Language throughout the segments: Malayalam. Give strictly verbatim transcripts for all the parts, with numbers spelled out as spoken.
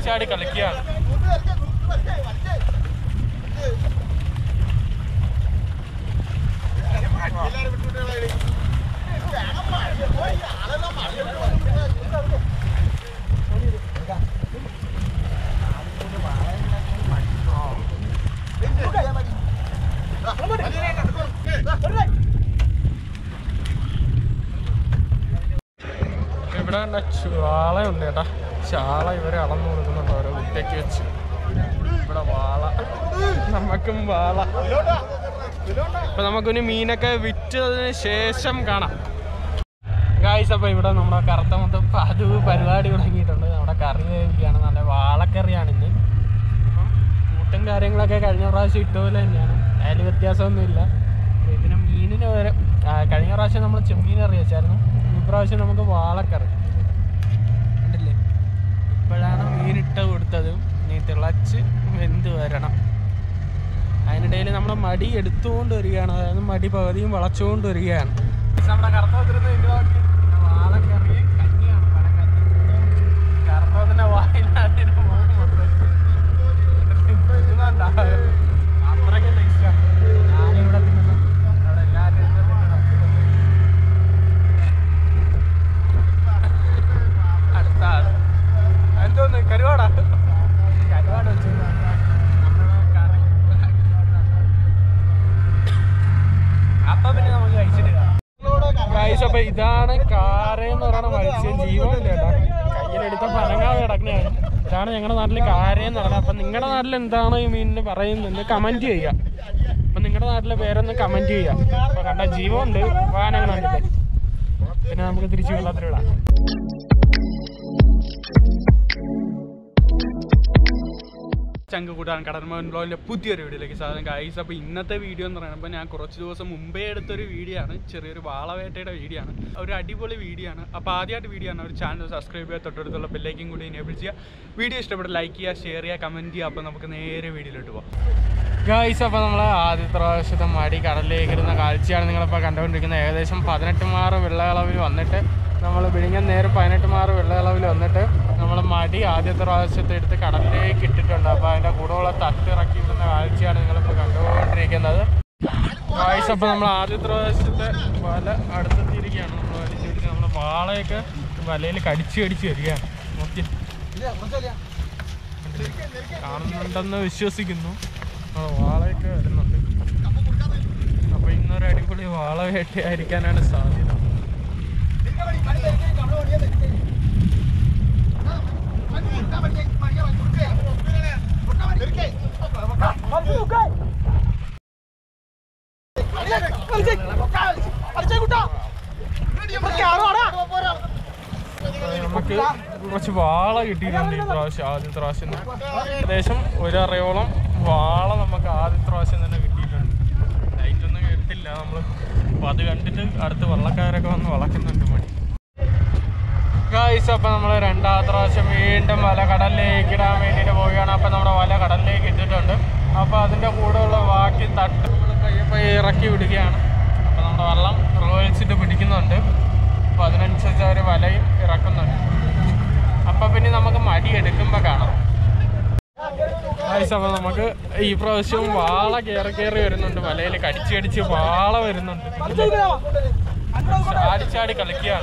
ചാടി കളിക്കുകയാണ്. ഇവിടെ ചാളയുണ്ട് ചേട്ടാ. ചാള ഇവരെ അളന്നു കൊടുക്കുന്നുണ്ട് ഓരോ കുറ്റയ്ക്ക് വെച്ച്. ഇവിടെ വാള, നമുക്കും വാള. അപ്പൊ നമുക്കൊരു മീനൊക്കെ വിറ്റതിന് ശേഷം കാണാം ഗായ്സ്. അപ്പൊ ഇവിടെ നമ്മുടെ കറുത്ത മൊത്തം പതിവ് പരിപാടി തുടങ്ങിയിട്ടുണ്ട്. നമ്മുടെ കറി വേവിക്കുകയാണ്. നല്ല വാളക്കറിയാണ് ഇന്ന്. അപ്പം കൂട്ടും കാര്യങ്ങളൊക്കെ കഴിഞ്ഞ പ്രാവശ്യം ഇട്ടുപോലെ തന്നെയാണ്, അതിൽ വ്യത്യാസമൊന്നുമില്ല. ഇതിന് മീനിന് വരെ കഴിഞ്ഞ പ്രാവശ്യം നമ്മൾ ചെമ്മീൻ കറി വെച്ചായിരുന്നു. ഈ പ്രാവശ്യം നമുക്ക് വാളക്കറി കണ്ടില്ലേ. ഇപ്പോഴാണ് മീനിട്ട് കൊടുത്തത്. നീ തിളച്ച് വെന്ത് വരണം. അതിനിടയിൽ നമ്മുടെ മടി എടുത്തുകൊണ്ട് വരികയാണ്. അതായത് മടി പകുതിയും വളച്ചുകൊണ്ട് വരികയാണ്. നമ്മുടെ കറുത്തോത്തിരുന്ന് വാളക്കറി കഞ്ഞിയാണ്. പല കഞ്ഞി കറുത്തോത്തിന്റെ വായിലാട്ടിന് അത്രയ്ക്കും ടേസ്റ്റാണ്. ഞാനിവിടെ തിന്നുന്നു, അവിടെ എല്ലാവരും അടുത്ത ആള് എന്തോന്ന് കരുവാടാ കരുവാട് വെച്ചു കറി. അപ്പൊ പിന്നെ നമുക്ക് കഴിച്ചിട്ട് ഗൈസ്. അപ്പൊ ഇതാണ് കാരയെന്ന് പറയുന്ന മത്സ്യം. ജീവനില്ല കേട്ടോ, കയ്യിലെടുത്ത പനങ്ങാതെ കിടക്കുന്നതാണ്. ഇതാണ് ഞങ്ങളുടെ നാട്ടിൽ കാരയെന്ന് പറയുന്നത്. അപ്പൊ നിങ്ങളുടെ നാട്ടിൽ എന്താണ് ഈ മീനിന് പറയുന്നത് കമന്റ് ചെയ്യുക. അപ്പൊ നിങ്ങളുടെ നാട്ടിലെ പേരൊന്ന് കമന്റ് ചെയ്യുക. അപ്പൊ കണ്ട ജീവനുണ്ട്, വാനങ്ങൾ കണ്ടില്ലേ. പിന്നെ നമുക്ക് തിരിച്ചു വെള്ളത്തിലിടാം. ചങ്ക് കൂട്ടാൻ കടൽമോഹൻ ബ്ലോഗിൻ്റെ പുതിയൊരു വീഡിയോയിലേക്ക് സാധനം ഗൈസ്. അപ്പോൾ ഇന്നത്തെ വീഡിയോ എന്ന് പറയുമ്പോൾ ഞാൻ കുറച്ച് ദിവസം മുമ്പേ എടുത്തൊരു വീഡിയോ ആണ്. ചെറിയൊരു വാളവേട്ടയുടെ വീഡിയോ ആണ്. ഒരു അടിപൊളി വീഡിയോ ആണ്. അപ്പോൾ ആദ്യമായിട്ട് വീഡിയോ ആണ്. ഒരു ചാനൽ സബ്സ്ക്രൈബ് ചെയ്യുക, തൊട്ടടുത്തുള്ള ബെല്ലൈക്കും കൂടി എനേബിൾ ചെയ്യുക. വീഡിയോ ഇഷ്ടപ്പെട്ട് ലൈക്ക് ചെയ്യുക, ഷെയർ ചെയ്യുക, കമൻറ്റ് ചെയ്യുക. അപ്പോൾ നമുക്ക് നേരെ വീഡിയോയിലോട്ട് പോകാം ഗൈസ്. അപ്പോൾ നമ്മൾ ആദ്യത്തെ പ്രാവശ്യത്തെ മടി കടലിലേക്ക് ഇരുന്ന കാഴ്ചയാണ് നിങ്ങളിപ്പോൾ കണ്ടുകൊണ്ടിരിക്കുന്നത്. ഏകദേശം പതിനെട്ട് മാറ് വെള്ളയളവിൽ വന്നിട്ട് നമ്മൾ വിഴിഞ്ഞം നേരെ പതിനെട്ട് മാറ് വെള്ളയളവിൽ വന്നിട്ട് നമ്മൾ മടി ആദ്യത്തെ പ്രാവശ്യത്തെ എടുത്ത് കടലിലേക്ക് ഇട്ടിട്ടുണ്ട്. അപ്പോൾ അതിൻ്റെ കൂടെയുള്ള തട്ടിറക്കിയിട്ടുന്ന കാഴ്ചയാണ് നിങ്ങളിപ്പോൾ കണ്ടുകൊണ്ടിരിക്കുന്നത് ഗൈസ്. അപ്പോൾ നമ്മൾ ആദ്യത്തെ പ്രാവശ്യത്തെ വല അടുത്തെത്തിയിരിക്കുകയാണ്. നമ്മൾ വലിച്ചിട്ട് നമ്മൾ വാളയൊക്കെ വലയിൽ കടിച്ച് കടിച്ച് വരികയാണ്. നോക്കി കാണുന്നുണ്ടെന്ന് വിശ്വസിക്കുന്നു. വാളയൊക്കെ വരുന്നുണ്ട്. അപ്പോൾ ഇന്നൊരു അടിപൊളി വാള വേട്ടയായിരിക്കാനാണ് സാധ്യത. നമുക്ക് കുറച്ച് വാള കിട്ടിയിട്ടുണ്ട് ഈ പ്രാവശ്യം. ആദ്യത്തെ പ്രാവശ്യം ഏകദേശം ഒരറയോളം വാള നമുക്ക് ആദ്യത്തെ പ്രാവശ്യം തന്നെ കിട്ടിയിട്ടുണ്ട്. ലൈറ്റൊന്നും കിട്ടില്ല നമ്മൾ. അപ്പോൾ അത് കണ്ടിട്ട് അടുത്ത് വള്ളക്കാരൊക്കെ വന്ന് വളക്കുന്നുണ്ട് മണി ഗൈസ്. അപ്പോൾ നമ്മൾ രണ്ടാമത്തെ പ്രാവശ്യം വീണ്ടും വല കടലിലേക്ക് ഇടാൻ വേണ്ടിയിട്ട് പോവുകയാണ്. അപ്പോൾ നമ്മുടെ വല കടലിലേക്ക് ഇട്ടിട്ടുണ്ട്. അപ്പോൾ അതിൻ്റെ കൂടെയുള്ള ബാക്കി തട്ട് നമ്മൾ പയ്യെ പയ്യെ ഇറക്കി വിടുകയാണ്. അപ്പോൾ നമ്മുടെ വള്ളം റോയിച്ചിട്ട് പിടിക്കുന്നുണ്ട്. അപ്പോൾ അതിനനുസരിച്ച് അവർ വലയും ഇറക്കുന്നുണ്ട്. അപ്പോൾ പിന്നെ നമുക്ക് മടി എടുക്കുമ്പോൾ കാണാം ഗൈസ്. അപ്പോൾ നമുക്ക് ഈ പ്രാവശ്യവും വാള കയറി കയറി വരുന്നുണ്ട്. വലയിൽ കടിച്ച് കടിച്ച് വാള വരുന്നുണ്ട്. ചാടി ചാടി കളിക്കുകയാണ്.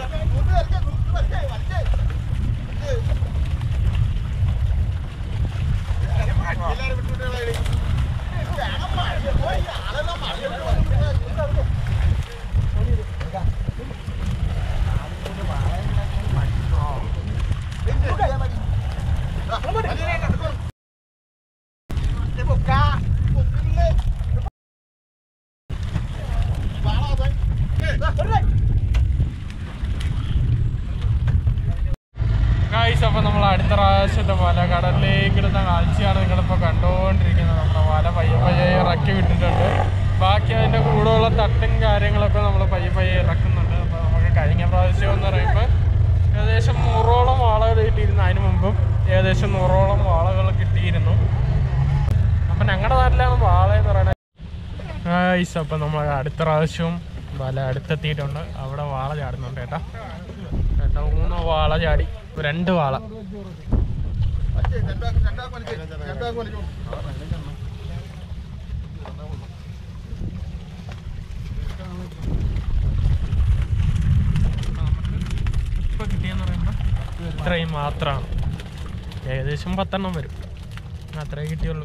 അപ്പോൾ നമ്മൾ അടുത്ത പ്രാവശ്യത്തെ വല കടലിലേക്ക് ഇടുന്ന കാഴ്ചയാണ് നിങ്ങളിപ്പോൾ കണ്ടുകൊണ്ടിരിക്കുന്നത്. നമ്മുടെ വല പയ്യെ പയ്യെ ഇറക്കി വിട്ടിട്ടുണ്ട്. ബാക്കി അതിൻ്റെ കൂടെയുള്ള തട്ടും കാര്യങ്ങളൊക്കെ നമ്മൾ പയ്യെ പയ്യെ ഇറക്കുന്നുണ്ട്. അപ്പോൾ നമുക്ക് കഴിഞ്ഞ പ്രാവശ്യം എന്ന് പറയുമ്പോൾ ഏകദേശം നൂറോളം വാളകൾ കിട്ടിയിരുന്നു. അതിന് മുമ്പും ഏകദേശം നൂറോളം വാളകൾ കിട്ടിയിരുന്നു. അപ്പം ഞങ്ങളുടെ നാട്ടിലാണ് വാള എന്ന് പറയുന്നത് ഗൈസ്. അപ്പം നമ്മൾ അടുത്ത പ്രാവശ്യവും വല അടുത്തെത്തിയിട്ടുണ്ട്. അവിടെ വാള ചാടുന്നുണ്ട് കേട്ടോ. രണ്ടോ മൂന്നോ വാള ചാടി, രണ്ട് വാള. ഇപ്പൊ കിട്ടിയെന്ന് പറയുമ്പോൾ ഇത്രയും മാത്രമാണ്. ഏകദേശം പത്തെണ്ണം വരും, അത്രേ കിട്ടിയുള്ളൂ.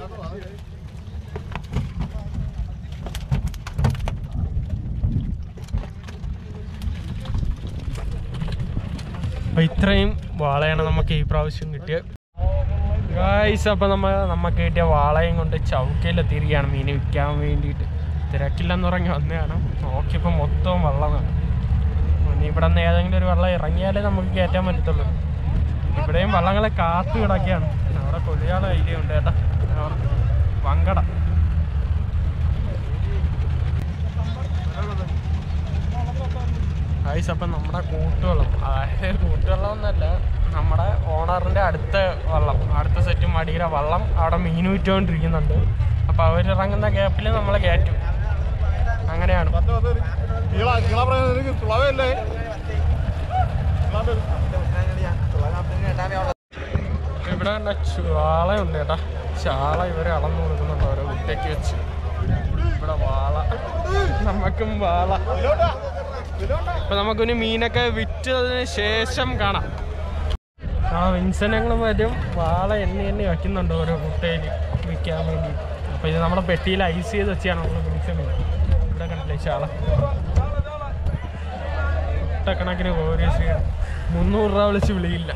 അപ്പം ഇത്രയും വാളയാണ് നമുക്ക് ഈ പ്രാവശ്യം കിട്ടിയത് ഗായ്സ്. അപ്പം നമ്മൾ നമുക്ക് കിട്ടിയ വാളയും കൊണ്ട് ചൗക്കയിലെത്തിയിരിക്കുകയാണ് മീൻ വിൽക്കാൻ വേണ്ടിയിട്ട്. തിരക്കില്ലെന്ന് പറഞ്ഞ് വന്നതാണ്. നോക്കിയപ്പോൾ മൊത്തവും വെള്ളമാണ്. ഇനി ഇവിടെ നിന്ന് ഏതെങ്കിലും ഒരു വെള്ളം ഇറങ്ങിയാലേ നമുക്ക് കയറ്റാൻ പറ്റത്തുള്ളൂ. ഇവിടെയും വള്ളങ്ങളെ കാത്തു കിടക്കുകയാണ്. അവിടെ കൊള്ളിയാളെ ഐഡിയ ഉണ്ട് ചേട്ടാ, വങ്കട. ഗായ്സ് അപ്പം നമ്മുടെ കൂട്ടുവെള്ളം, അതായത് കൂട്ടുവെള്ളം എന്നല്ല, നമ്മുടെ ഓണറിൻ്റെ അടുത്ത വള്ളം, അടുത്ത സെറ്റ് മടിയുടെ വള്ളം അവിടെ മീൻ വിറ്റുകൊണ്ടിരിക്കുന്നുണ്ട്. അപ്പോൾ അവരിറങ്ങുന്ന ഗ്യാപ്പിൽ നമ്മളെ കയറ്റും. അങ്ങനെയാണ്. ഇവിടെ കണ്ട ചാളയുണ്ട് ചേട്ടാ. ചാള ഇവരെ അളന്നു കൊടുക്കുന്നുണ്ട് ഓരോ കുറ്റയ്ക്ക് വെച്ച്. ഇവിടെ വാള, നമുക്കും വാള. ഇപ്പൊ നമുക്കൊരു മീനൊക്കെ വിറ്റതിന് ശേഷം കാണാം. ആ വിൻസനങ്ങളും വരും വാള എണ്ണി എണ്ണി വയ്ക്കുന്നുണ്ട് ഓരോ കുട്ടയിൽ വിൽക്കാൻ വേണ്ടി. അപ്പോൾ ഇത് നമ്മുടെ പെട്ടിയിൽ ഐസ് ചെയ്ത് വെച്ചാണ് നമ്മൾ പിടിച്ച മീൻ. ഇവിടെ കണ്ടില്ലേ ചാള കുട്ടക്കണക്കിന് ഓരോ സീഡ്. മുന്നൂറ് രൂപ വിളിച്ച് വിളിയില്ല.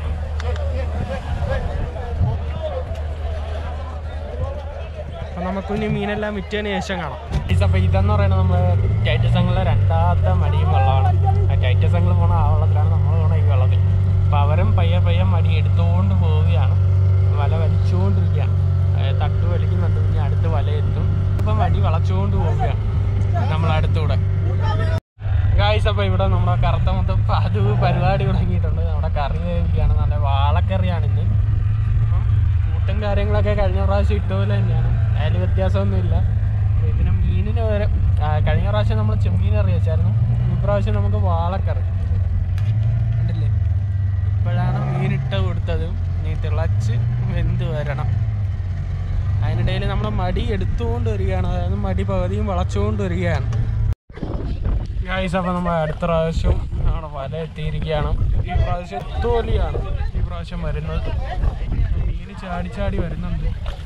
അപ്പം നമുക്കിനി മീനെല്ലാം വിറ്റതിന് ശേഷം കാണാം. അപ്പോൾ ഇതെന്ന് പറയുന്നത് നമ്മൾ ടൈറ്റസ് അങ്ങളിലെ രണ്ടാമത്തെ മടിയും വെള്ളമാണ്. ആ ടൈറ്റസ് അങ്ങൾ പോണ ആ വെള്ളത്തിലാണ്, നമ്മൾ പോണ ഈ വെള്ളത്തിൽ. അപ്പോൾ അവരും പയ്യെ പയ്യെ മടി എടുത്തുകൊണ്ട് പോവുകയാണ്, വല വലിച്ചുകൊണ്ടിരിക്കുകയാണ്. തട്ട് വലിക്കുന്നുണ്ട്, പിന്നെ അടുത്ത് വല എത്തും. ഇപ്പം മടി വളച്ചുകൊണ്ട് പോവുകയാണ് നമ്മളടുത്തൂടെ. ഗായ്സ് അപ്പോൾ ഇവിടെ നമ്മുടെ കറുത്ത മൊത്തം അത് പരിപാടി തുടങ്ങിയിട്ടുണ്ട്. നമ്മുടെ കറി വേവിക്കുകയാണ്, നല്ല വാളക്കറിയാണ് ഇന്ന്. അപ്പം കൂട്ടും കാര്യങ്ങളൊക്കെ കഴിഞ്ഞ പ്രാവശ്യം ഇട്ടുപോലെ തന്നെയാണ്, അതിൽ വ്യത്യാസമൊന്നുമില്ല. ഇതിന് മീനിന് വരെ കഴിഞ്ഞ പ്രാവശ്യം നമ്മൾ ചെമ്മീൻ കറി വെച്ചായിരുന്നു, ഈ പ്രാവശ്യം നമുക്ക് വാളക്കറി കണ്ടില്ലേ. ഇപ്പോഴാണ് മീനിട്ട് കൊടുത്തത്, നീ തിളച്ച് വെന്ത് വരണം. അതിനിടയിൽ നമ്മൾ മടി എടുത്തുകൊണ്ട് വരികയാണ്, അതായത് മടി പകുതിയും വളച്ചുകൊണ്ട് വരികയാണ് ഗായ്സ്. അപ്പോൾ നമ്മൾ അടുത്ത പ്രാവശ്യം നമ്മുടെ വല എത്തിയിരിക്കുകയാണ്. ഈ പ്രാവശ്യം തോലിയാണ് ഈ പ്രാവശ്യം വരുന്നത്. മീന് ചാടി ചാടി വരുന്നുണ്ട്.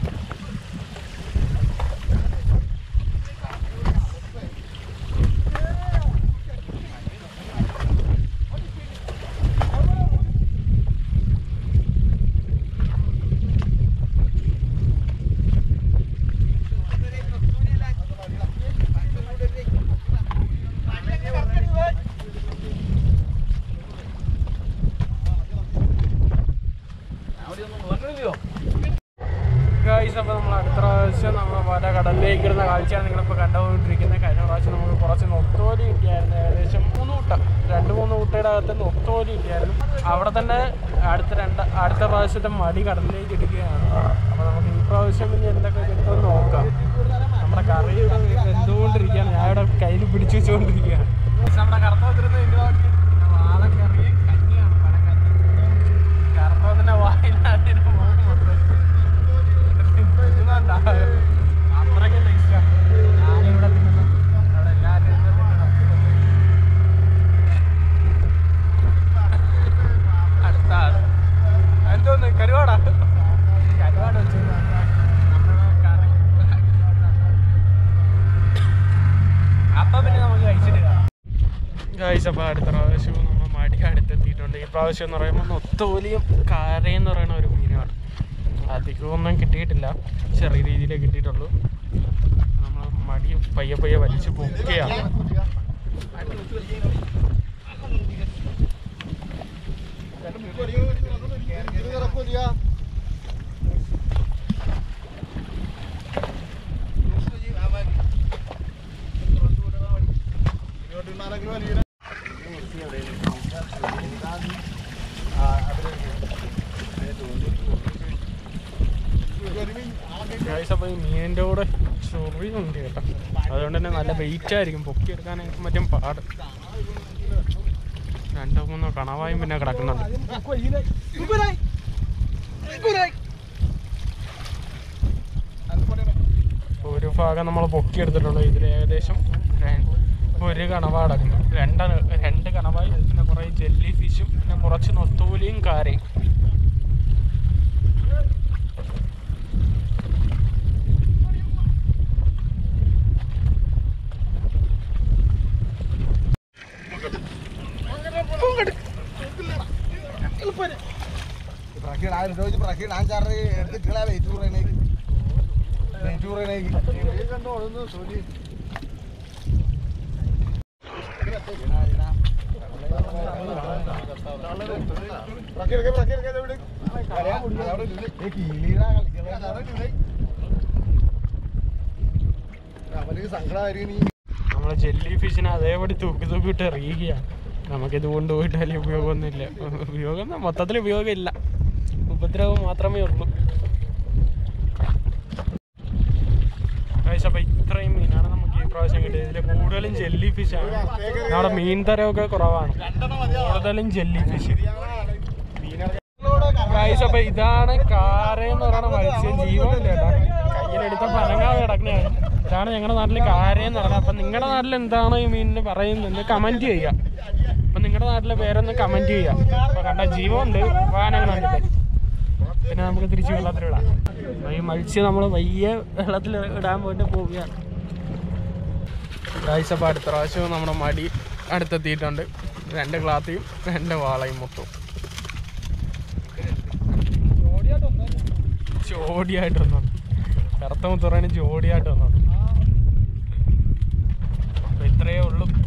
ഗായ്സ് അപ്പോൾ നമ്മൾ അടുത്ത പ്രാവശ്യം നമ്മൾ വല കടലിലേക്ക് ഇടുന്ന കാഴ്ചയാണ് നിങ്ങളിപ്പോൾ കണ്ടുകൊണ്ടിരിക്കുന്നത്. കഴിഞ്ഞ പ്രാവശ്യം നമുക്ക് കുറച്ച് നൊത്തോലി കിട്ടിയായിരുന്നു, ഏകദേശം മൂന്ന് കൂട്ട രണ്ട് മൂന്ന് കൂട്ടയുടെ അകത്ത് നൊത്തോലി കിട്ടിയായിരുന്നു. അവിടെ തന്നെ അടുത്ത രണ്ട് അടുത്ത പ്രാവശ്യത്തെ മടി കടലിലേക്ക് ഇടുകയാണ്. അപ്പോൾ നമുക്ക് ഈ പ്രാവശ്യം ഇനി എന്തൊക്കെ കിട്ടുമെന്ന് നോക്കാം. നമ്മുടെ കറി ഇവിടെ വെന്തുകൊണ്ടിരിക്കുകയാണ്, ഞാൻ ഇവിടെ കയ്യിൽ പിടിച്ചു വെച്ചുകൊണ്ടിരിക്കുകയാണ്. നമ്മുടെ കറുത്തോത്തിരുന്ന് വാളക്കറി കഞ്ഞിയാണ്, പടക്കഞ്ഞി. കറുത്തോത്തിൻ്റെ വായിലാണ് അത്രയ്ക്ക് ടേസ്റ്റാണ്. ഞാനിവിടെ തിന്നുന്നു, അവിടെ എല്ലാവരും അടുത്ത എന്തോന്ന് കരുവാടാ കരുവാട് വെച്ച് കറി. അപ്പം പിന്നെ നമുക്ക് കഴിച്ചിട്ട് ഗായ്സ്. അപ്പോൾ അടുത്ത പ്രാവശ്യവും നമ്മൾ മടി അടുത്തെത്തിയിട്ടുണ്ട്. ഈ പ്രാവശ്യം എന്ന് പറയുമ്പോൾ നൊത്തോലിയും കാരയെന്ന് പറയുന്ന ഒരു മീനുമാണ്. അധികമൊന്നും കിട്ടിയിട്ടില്ല, ചെറിയ രീതിയിലേ കിട്ടിയിട്ടുള്ളൂ. നമ്മൾ മടി പയ്യെ പയ്യെ വലിച്ച് പൊക്കുകയാണ്. അപ്പോൾ ഈ മീനിൻ്റെ കൂടെ ചൊറിയുണ്ട് കേട്ടോ, അതുകൊണ്ട് തന്നെ നല്ല വെയിറ്റ് ആയിരിക്കും, പൊക്കിയെടുക്കാനായിട്ട് മറ്റും പാട്. രണ്ടോ മൂന്നോ കണവായും പിന്നെ കിടക്കുന്നുണ്ട്. ഒരു ഭാഗം നമ്മൾ പൊക്കിയെടുത്തിട്ടുണ്ട്. ഇതിൽ ഏകദേശം ഒരു കണവ അടക്കുന്നു. രണ്ട് രണ്ട് കണവായി, പിന്നെ കുറേ ജെല്ലി ഫിഷും, പിന്നെ കുറച്ച് നൊത്തോലിയും കാരയും. നമ്മള് ജെല്ലി ഫിഷിനെ അതേപടി തൂക്കി തൂക്കിയിട്ട് എറിയുകയാണ്. നമുക്കിത് കൊണ്ടുപോയിട്ട് വലിയ ഉപയോഗമൊന്നുമില്ല. ഉപയോഗം മൊത്തത്തിൽ ഉപയോഗമില്ല, ഉപദ്രവം മാത്രമേ ഉള്ളൂ. അപ്പം ഇത്രയും മീനാണ് നമുക്ക് ഈ പ്രാവശ്യം കിട്ടിയത്. ഇതിൽ കൂടുതലും ജെല്ലി ഫിഷാണ്. നമ്മുടെ മീൻ തരമൊക്കെ കുറവാണ്, കൂടുതലും ജെല്ലി ഫിഷ്. അപ്പം ഇതാണ് കാരയെന്ന് പറയുന്ന മത്സ്യം. ജീവനില്ല കേട്ടോ, കയ്യിലെടുത്ത പനങ്ങാതെ കിടക്കണയാണ്. ഇതാണ് ഞങ്ങളുടെ നാട്ടിൽ കാരയെന്ന് പറയുന്നത്. അപ്പം നിങ്ങളുടെ നാട്ടിൽ എന്താണ് ഈ മീനിന് പറയുന്നത് കമൻറ്റ് ചെയ്യുക. അപ്പം നിങ്ങളുടെ നാട്ടിലെ പേരൊന്ന് കമൻറ്റ് ചെയ്യുക. അപ്പം കണ്ട ജീവനുണ്ട്, വാനങ്ങനെ കണ്ടില്ലേ. പിന്നെ നമുക്ക് തിരിച്ച് വെള്ളത്തിലിടാം. ഈ മത്സ്യം നമ്മൾ വയ്യ വെള്ളത്തിൽ ഇടാൻ പോയിട്ട് പോവുകയാണ്. ഗൈസ്, അപ്പോൾ അടുത്ത പ്രാവശ്യവും നമ്മുടെ മടി അടുത്തെത്തിയിട്ടുണ്ട്. രണ്ട് ക്ലാത്തിയും രണ്ട് വാളയും മൊത്തവും ജോഡിയായിട്ട് വന്നോണ്ട്, കറുത്ത മുത്തുറേന് ജോഡിയായിട്ട് വന്നോണ്ട്. അപ്പോൾ ഇത്രയേ ഉള്ളൂ.